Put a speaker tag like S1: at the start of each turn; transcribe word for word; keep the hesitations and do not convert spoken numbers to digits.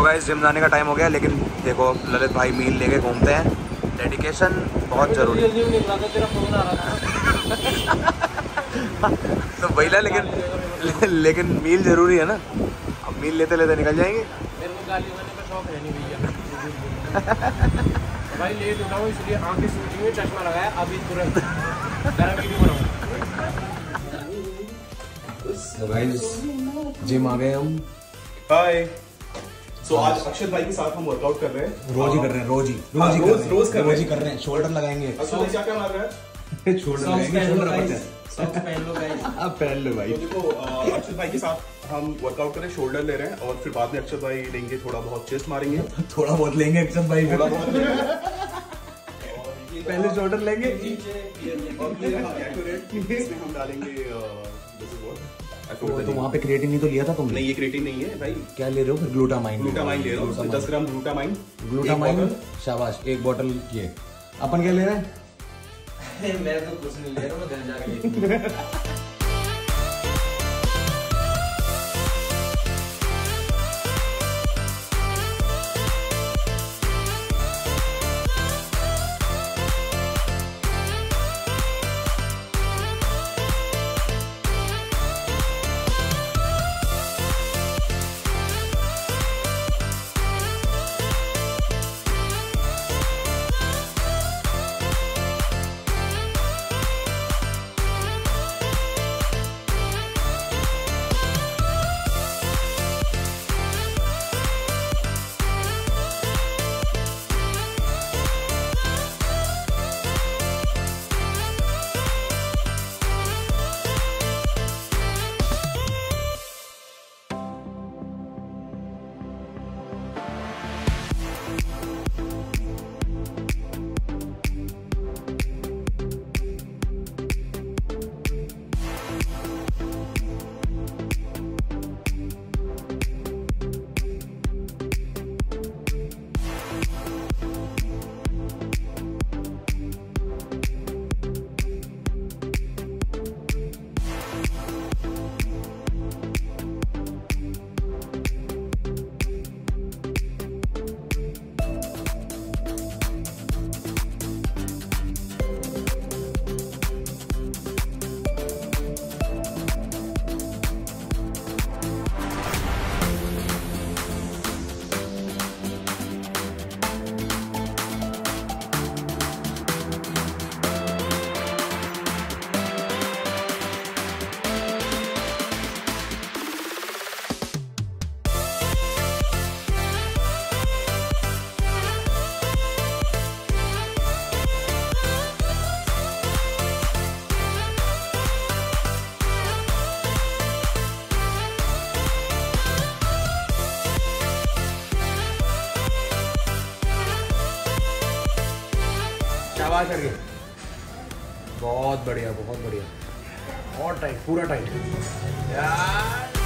S1: Guys gym जाने का time हो गया, लेकिन देखो ललित भाई मील लेके घूमते हैं। डेडिकेशन बहुत जरूरी है। तो वही ना, लेकिन लेकिन मील जरूरी है ना। अब मील लेते लेते निकल जाएंगे।
S2: मेरे को गाली होने का शौक है नहीं भैया। भाई लेट उठा हूँ इसलिए आंखें सूजी हुई, चश्मा लगाया अभी तुरंत वीडियो बनाऊँ।
S1: तो गाइस जिम आ गए हम।
S3: हाय। सो so, आज अक्षत भाई के साथ हम वर्कआउट कर रहे हैं।
S1: रोज ही कर रहे हैं, रोज ही
S3: रोज ही रोज रोज कर
S1: रोज ही कर रहे हैं। शोल्डर लगाएंगे।
S3: अच्छा क्या क्या मार रहा है?
S1: शोल्डर लगाएंगे। शोल्डर पहन
S2: पहन लो गाइस।
S1: आप पहन लो भाई।
S3: तो देखो अक्षत भाई के साथ हम वर्कआउट कर रहे हैं, शोल्डर ले रहे हैं और फिर बाद में अक्षत भाई लेंगे थोड़ा बहुत चेस्ट मारेंगे।
S1: थोड़ा बहुत लेंगे अक्षत भाई,
S3: थोड़ा बहुत
S1: पहले शोल्डर लेंगे
S3: और फिर एक्यूरेट इसमें हम डालेंगे।
S1: तो, तो वहाँ पे क्रिएटिन नहीं तो लिया था तुमने?
S3: नहीं, ये क्रिएटिन नहीं है भाई।
S1: क्या ले रहे हो फिर? ग्लूटामाइन।
S3: ग्लूटामाइन ले रहा हूँ, दस ग्राम ग्लूटामाइन।
S1: ग्लूटामाइन, शाबाश। एक बोतल ये। अपन क्या ले रहे हैं?
S2: मैं तो कुछ नहीं ले रहा, मैं घर जाके
S1: शाबाश करके। बहुत बढ़िया, बहुत बढ़िया। और टाइट, पूरा टाइट यार।